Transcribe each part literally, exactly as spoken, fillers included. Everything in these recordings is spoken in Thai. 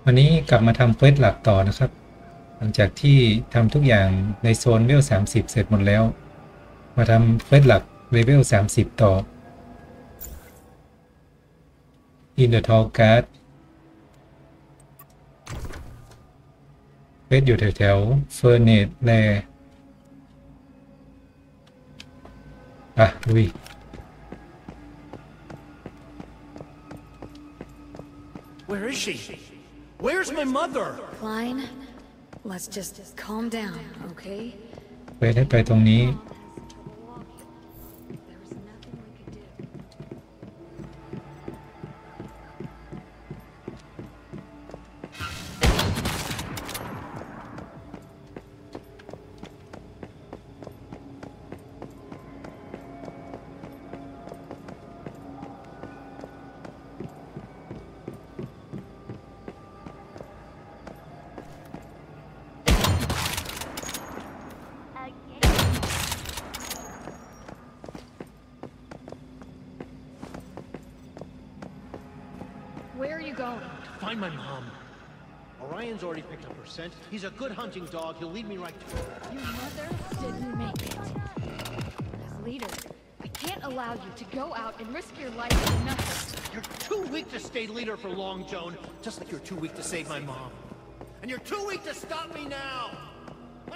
วันนี้กลับมาทำเควสหลักต่อนะครับหลังจากที่ทำทุกอย่างในโซนเลเวลสามสิบเสร็จหมดแล้วมาทำเควสหลักเลเวลสามสิบต่อ In the Tall Guard เควสอยู่แถวๆเฟอร์เนตแลอ่ะลุย Where is she? Where's my mother? Klein, let's just calm down, okay? เควสให้ไปตรงนี้ There was nothing we could do. Where are you going? To find my mom. Orion's already picked up her scent. He's a good hunting dog. He'll lead me right to her. Your mother didn't make it. As leader, I can't allow you to go out and risk your life for nothing. You're too weak to stay leader for long, Joan. Just like you're too weak to save my mom. And you're too weak to stop me now! What?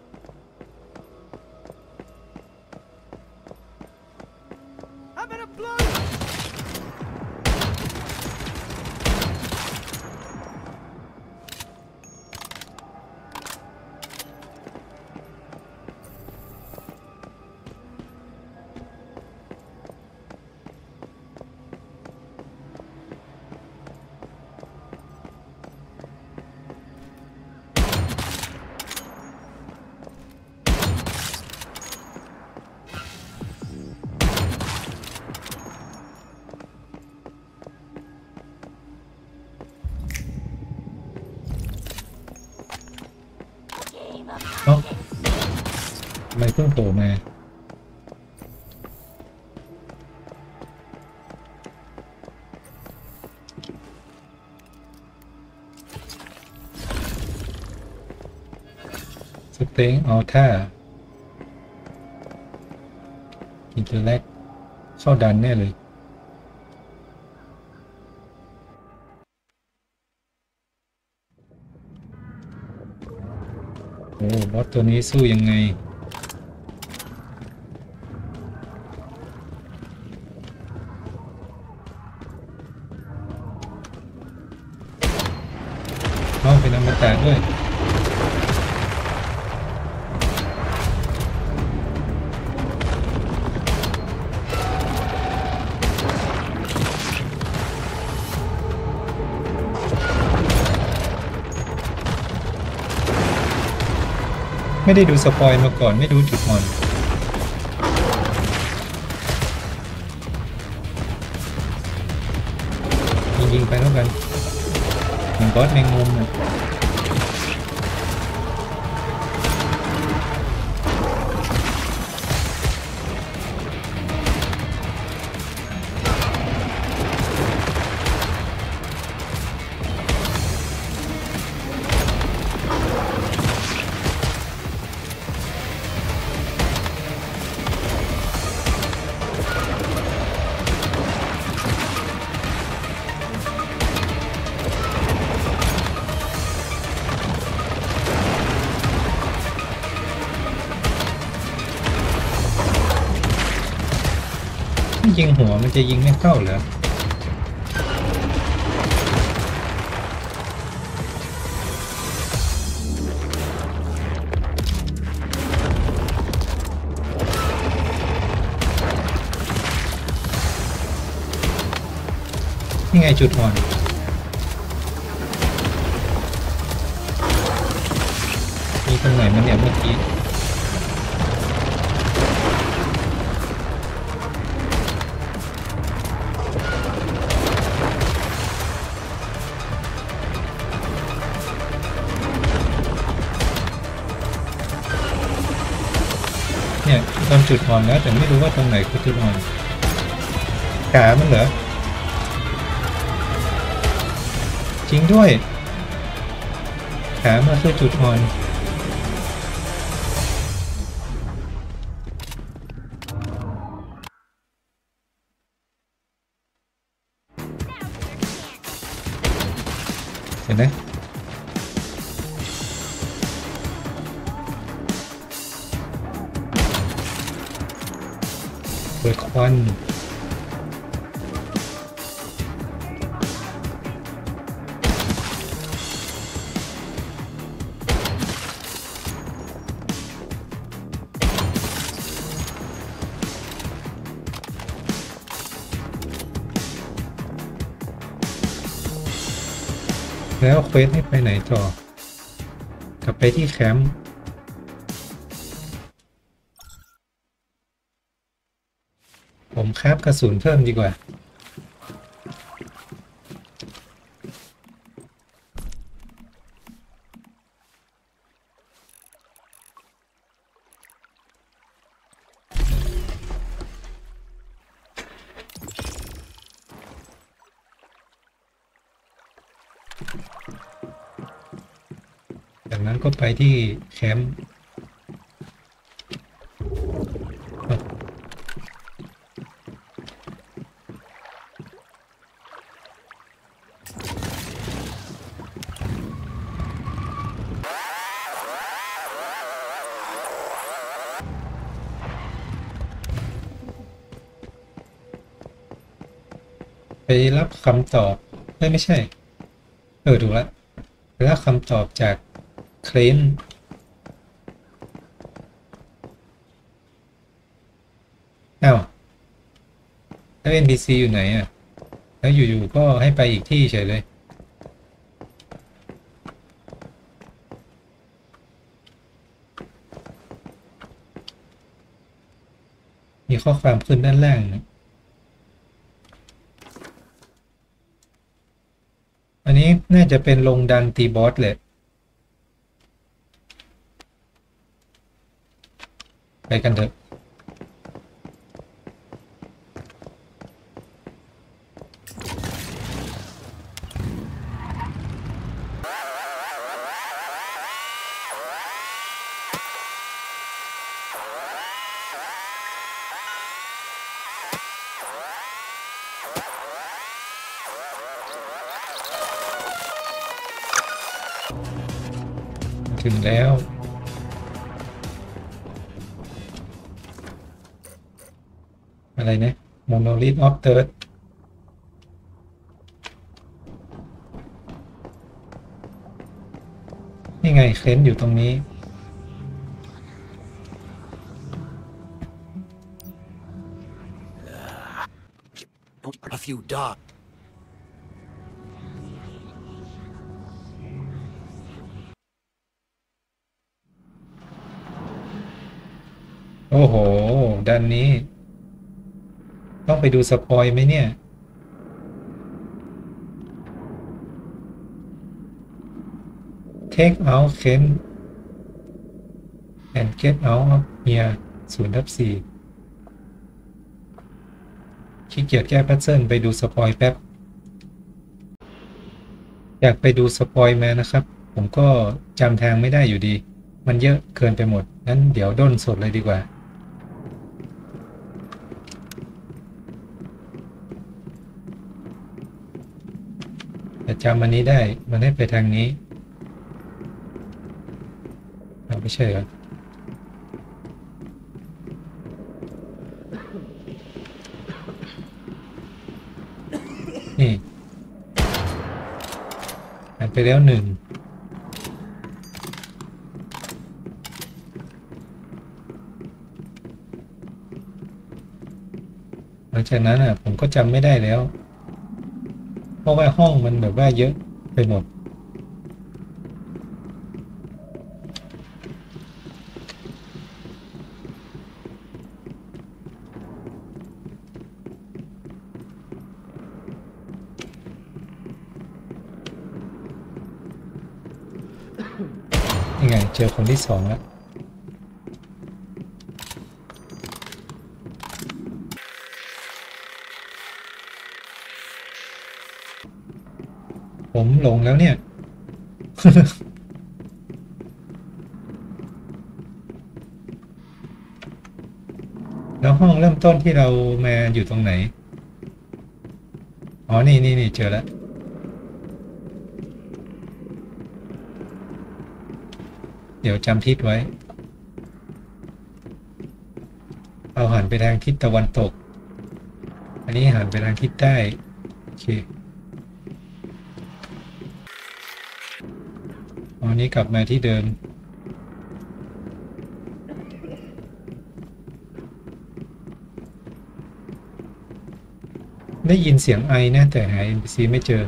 I'm in a blow! เอ้าทำไมเพิ่งโผล่มาสเต็งอัลท่าอินเตอร์แลกเข้าดันแน่เลยโอ้บอสตัวนี้สู้ยังไงเอาเป็นอมตะด้วยไม่ได้ดูสปอยมาก่อนไม่ดูจุดอ่อนยิงๆไปแล้วกันเหมือนบอสแมงมุมนะยิงหัวมันจะยิงไม่เข้าเหรอนี่ไงจุดอ่อนมีตรงไหนมันเนี่ยเมื่อกี้ตอนจุดอ่อนแล้วแต่ไม่รู้ว่าตรงไหนคือจุดอ่อนขามันเหรอจริงด้วยขามาคือจุดอ่อนเห็นไหมเปิดควันแล้วเควสให้ไปไหนต่อกลับไปที่แคมป์ผมคราฟกระสุนเพิ่มดีกว่าจากนั้นก็ไปที่แคมป์ไปรับคำตอบไม่ไม่ใช่เออถูกแล้วไปรับคำตอบจากเคลนอ้าวแล้ว เอ็น พี ซี อยู่ไหนอ่ะแล้วอยู่ๆก็ให้ไปอีกที่เฉยเลยมีข้อความขึ้นด้านล่างนะอันนี้น่าจะเป็นลงดันตีบอสเลยไปกันเถอะถึงแล้วอะไรนะโมโนลิธออฟเติร์ดนี่ไงเคลนอยู่ตรงนี้ A few dogs. โอ้โหด้านนี้ต้องไปดูสปอยไหมเนี่ย Take out Ken and get out of here ศูนย์ทับสี่ขี้เกียจแก้พัซเซิลไปดูสปอยแป๊บอยากไปดูสปอยมานะครับผมก็จำทางไม่ได้อยู่ดีมันเยอะเกินไปหมดงั้นเดี๋ยวด้นสดเลยดีกว่าแต่จำอันนี้ได้มันให้ไปทางนี้เราไม่ใช่เหรอนี่ผ่านไปแล้วหนึ่งหลังจากนั้นอ่ะผมก็จำไม่ได้แล้วเพราะว่าห้องมันแบบว่าเยอะไปหมดยังไงเจอคนที่สองแล้วผมหลงแล้วเนี่ยแล้วห้องเริ่มต้นที่เรามาอยู่ตรงไหนอ๋อนี่นี่นี่เจอแล้วเดี๋ยวจำทิศไว้เอาหันไปทางทิศตะวันตกอันนี้หันไปทางทิศใต้โอเคอันนี้กลับมาที่เดิมได้ยินเสียงไอนะแต่หา เอ็น พี ซี ไม่เจอ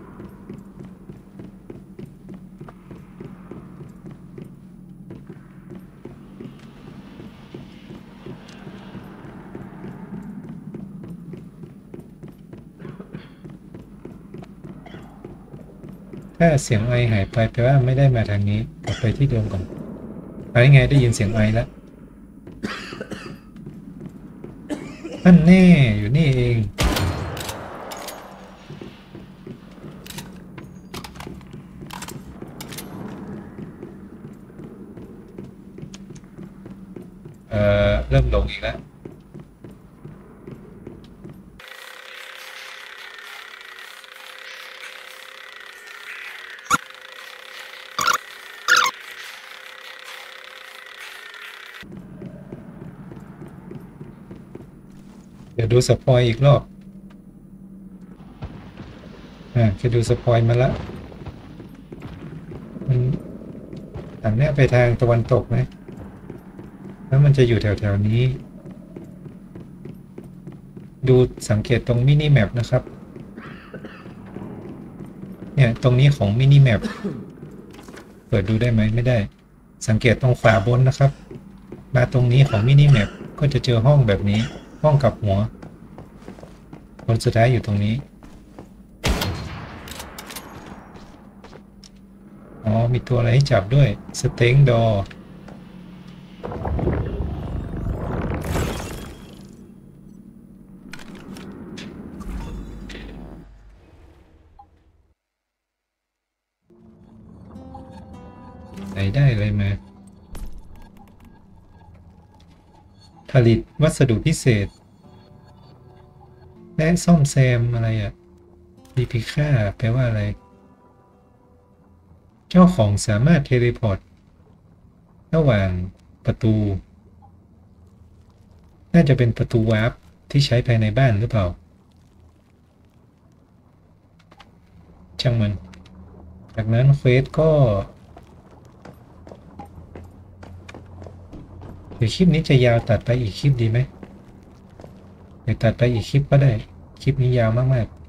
ถ้าเสียงไอหายไปแปลว่าไม่ได้มาทางนี้กลับไปที่เดิมก่อนอะไรไงได้ยินเสียงไอแล้วนั่นแน่อยู่นี่เองเอ่อเริ่มหลงอีกแล้วเดี๋ยวดูสปอยอีกรอบอ่าจะดูสปอยมาละมันหันหน้าไปทางตะวันตกไหมแล้วมันจะอยู่แถวๆนี้ดูสังเกตตรงมินิแมปนะครับเนี่ยตรงนี้ของมินิแมปเปิดดูได้ไหมไม่ได้สังเกตตรงขวาบนนะครับมาตรงนี้ของมินิแมปก็จะเจอห้องแบบนี้ห้องกับหัวคนสุดท้ายอยู่ตรงนี้อ๋อมีตัวอะไรให้จับด้วยสเต็งดอไหนได้เลยมาผลิตวัสดุพิเศษและซ่อมแซมอะไรอะรีพิค่าแปลว่าอะไรเจ้าของสามารถเทเลพอร์ตระหว่างประตูน่าจะเป็นประตูวาร์ปที่ใช้ภายในบ้านหรือเปล่าช่างมันจากนั้นเควสก็เดี๋ยวคลิปนี้จะยาวตัดไปอีกคลิปดีไหมเดี๋ยวตัดไปอีกคลิปก็ได้คลิปนี้ยาวมากๆ